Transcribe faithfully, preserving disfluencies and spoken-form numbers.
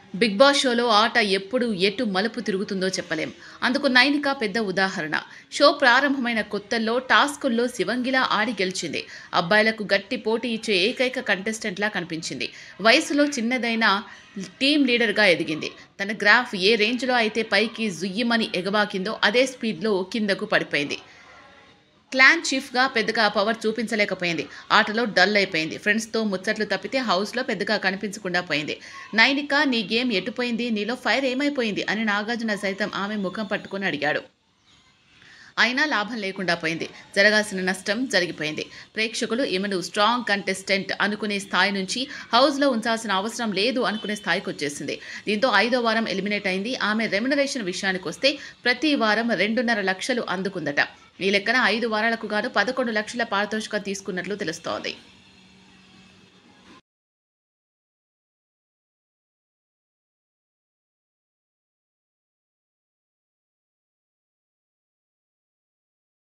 Big boss షోలో ఆట ఎప్పుడు ఎటు మలుపు తిరుగుతుందో చెప్పలేం. అందుకు నైనిక పెద్ద ఉదాహరణ. షో ప్రారంభమైన కొత్తల్లో టాస్కుల్లో శివంగిలా ఆడి గెలిచింది. అబ్బాయిలకు గట్టి పోటీ ఇచ్చే ఏకైక కంటెస్టెంట్లా కనిపించింది. వయసులో చిన్నదైనా టీమ్ లీడర్గా ఎదిగింది. తన గ్రాఫ్ ఏ రేంజ్లో అయితే పైకి జుయ్యమని ఎగబాకిందో అదే స్పీడ్లో కిందకు పడిపోయింది. క్లాన్ చీఫ్గా పెద్దగా పవర్ చూపించలేకపోయింది. ఆటలో డల్ అయిపోయింది. ఫ్రెండ్స్తో ముచ్చట్లు తప్పితే హౌస్లో పెద్దగా కనిపించకుండా పోయింది. నైనిక, నీ గేమ్ ఎటుపోయింది? నీలో ఫైర్ ఏమైపోయింది అని నాగార్జున సైతం ఆమె ముఖం పట్టుకుని అడిగాడు. అయినా లాభం లేకుండా పోయింది. జరగాల్సిన నష్టం జరిగిపోయింది. ప్రేక్షకులు ఈమెను స్ట్రాంగ్ కంటెస్టెంట్ అనుకునే స్థాయి నుంచి హౌస్లో ఉంచాల్సిన అవసరం లేదు అనుకునే స్థాయికి వచ్చేసింది. దీంతో ఐదో వారం ఎలిమినేట్ అయింది. ఆమె రెమ్యునరేషన్ విషయానికి వస్తే ప్రతి వారం రెండున్నర లక్షలు అందుకుందట. ఈ లెక్కన ఐదు వారాలకు గాను పదకొండు లక్షల పారితోషికం తీసుకున్నట్లు తెలుస్తోంది.